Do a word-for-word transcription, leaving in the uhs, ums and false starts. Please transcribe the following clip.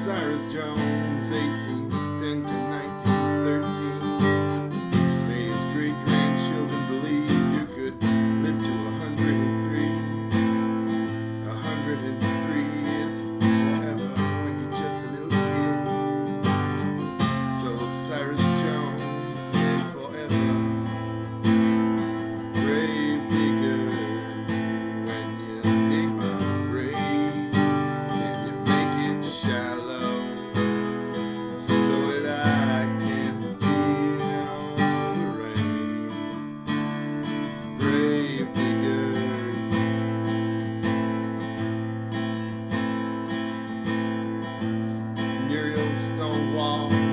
Cyrus Jones, eighteenth into nineteen thirteen. May his great-grandchildren believe you could live to a hundred and three. A hundred and three is forever when you're just a little kid. So Cyrus Jones, live forever. Grave digger, when you dig my grave, and you make it shallow, so that I can feel the rain. Grave digger, Muriel Stonewall.